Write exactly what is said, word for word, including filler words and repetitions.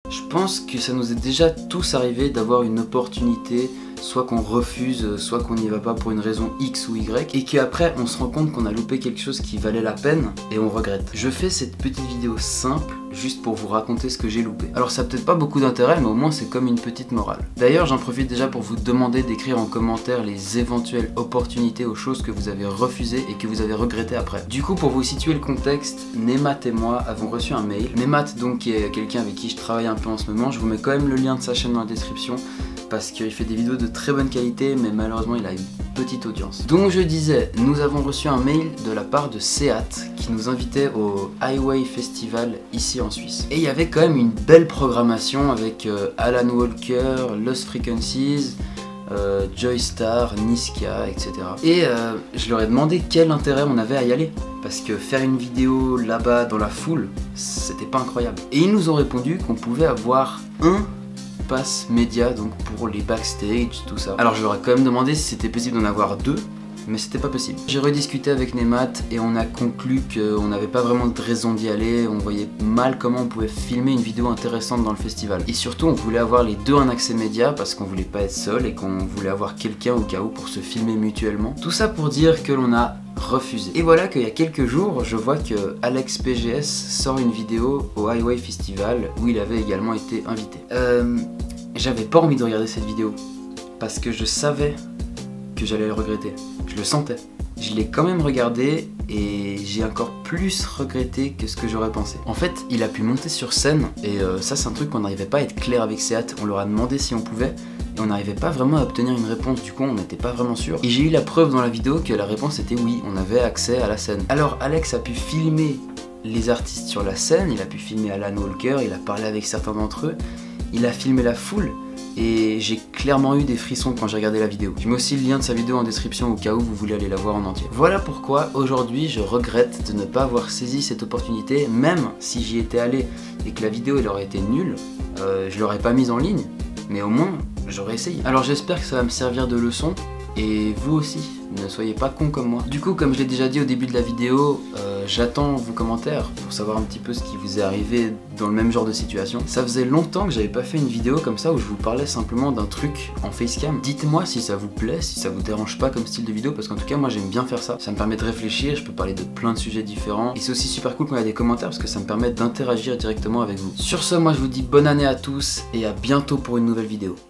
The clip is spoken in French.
Je pense que ça nous est déjà tous arrivé d'avoir une opportunité, soit qu'on refuse, soit qu'on n'y va pas pour une raison X ou Y, et qu'après on se rend compte qu'on a loupé quelque chose qui valait la peine, et on regrette. Je fais cette petite vidéo simple, juste pour vous raconter ce que j'ai loupé. Alors ça a peut-être pas beaucoup d'intérêt, mais au moins c'est comme une petite morale. D'ailleurs j'en profite déjà pour vous demander d'écrire en commentaire les éventuelles opportunités aux choses que vous avez refusées et que vous avez regrettées après. Du coup, pour vous situer le contexte, Nemat et moi avons reçu un mail. Nemat, donc, qui est quelqu'un avec qui je travaille un peu en ce moment, je vous mets quand même le lien de sa chaîne dans la description, parce qu'il fait des vidéos de très bonne qualité, mais malheureusement il a une petite audience. Donc je disais, nous avons reçu un mail de la part de Seat qui nous invitait au Highway Festival ici en Suisse. Et il y avait quand même une belle programmation avec euh, Alan Walker, Lost Frequencies, euh, Joystar, Niska, et cetera. Et euh, je leur ai demandé quel intérêt on avait à y aller, parce que faire une vidéo là-bas dans la foule, c'était pas incroyable. Et ils nous ont répondu qu'on pouvait avoir un pass média, donc pour les backstage, tout ça. Alors je leur ai quand même demandé si c'était possible d'en avoir deux, mais c'était pas possible. J'ai rediscuté avec Nemat et on a conclu qu'on n'avait pas vraiment de raison d'y aller, on voyait mal comment on pouvait filmer une vidéo intéressante dans le festival. Et surtout on voulait avoir les deux en accès média parce qu'on voulait pas être seul et qu'on voulait avoir quelqu'un au cas où pour se filmer mutuellement. Tout ça pour dire que l'on a refusé. Et voilà qu'il y a quelques jours, je vois que Alex P G S sort une vidéo au Highway Festival où il avait également été invité. Euh, J'avais pas envie de regarder cette vidéo parce que je savais que j'allais le regretter. Je le sentais. Je l'ai quand même regardé et j'ai encore plus regretté que ce que j'aurais pensé. En fait, il a pu monter sur scène et euh, ça c'est un truc qu'on n'arrivait pas à être clair avec Seat. On leur a demandé si on pouvait et on n'arrivait pas vraiment à obtenir une réponse, du coup on n'était pas vraiment sûr. Et j'ai eu la preuve dans la vidéo que la réponse était oui, on avait accès à la scène. Alors Alex a pu filmer les artistes sur la scène, il a pu filmer Alan Walker, il a parlé avec certains d'entre eux, il a filmé la foule. Et j'ai clairement eu des frissons quand j'ai regardé la vidéo. Je mets aussi le lien de sa vidéo en description au cas où vous voulez aller la voir en entier. Voilà pourquoi aujourd'hui je regrette de ne pas avoir saisi cette opportunité, même si j'y étais allé et que la vidéo elle aurait été nulle, euh, je l'aurais pas mise en ligne, mais au moins j'aurais essayé. Alors j'espère que ça va me servir de leçon, et vous aussi, ne soyez pas cons comme moi. Du coup, comme je l'ai déjà dit au début de la vidéo, euh, j'attends vos commentaires pour savoir un petit peu ce qui vous est arrivé dans le même genre de situation. Ça faisait longtemps que j'avais pas fait une vidéo comme ça où je vous parlais simplement d'un truc en facecam. Dites-moi si ça vous plaît, si ça vous dérange pas comme style de vidéo, parce qu'en tout cas moi j'aime bien faire ça. Ça me permet de réfléchir, je peux parler de plein de sujets différents, et c'est aussi super cool quand il y a des commentaires parce que ça me permet d'interagir directement avec vous. Sur ce, moi je vous dis bonne année à tous et à bientôt pour une nouvelle vidéo.